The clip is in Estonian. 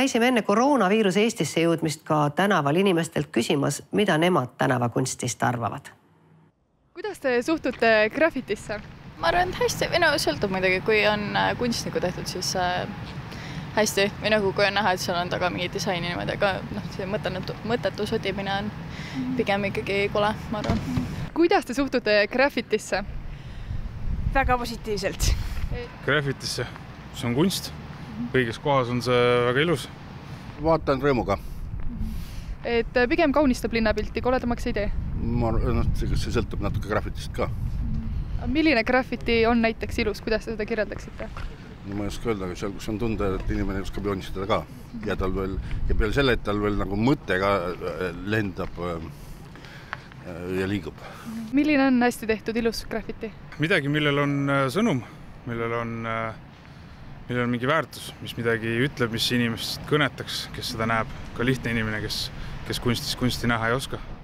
käisime enne koroonaviiruse Eestisse jõudmist ka tänaval inimestelt küsimas, mida nemad tänavakunstist arvavad. Kuidas te suhtute graffitisse? Ma arvan, et hästi. Sõltub muidugi, kui on kunstniku tehtud, siis hästi. Või nagu kui on näha, et seal on taga mingi disaini niimoodi, aga see mõttetu sotimine on pigem ikkagi kole, ma arvan. Kuidas te suhtute graffitisse? Väga positiivselt. Graffitisse, see on kunst. Õiges kohas on see väga ilus. Vaatan rõõmuga. Et pigem kaunistab linnapilti, koledamaks ei tee? See sõltub natuke graffitist ka. Milline graffiti on näiteks ilus? Kuidas te seda kirjeldaksite? Ma ei oska öelda, aga seal, kus on tunda, et inimene oskab joonistada ka. Ja peale selle, et tal veel nagu mõte ka lendab ja liigub. Milline on hästi tehtud ilus graffiti? Midagi, millel on sõnum, millel on mingi väärtus, mis midagi ütleb, mis inimest kõnetaks, kes seda näeb. Ka lihtne inimene, kes kunsti näha ei oska.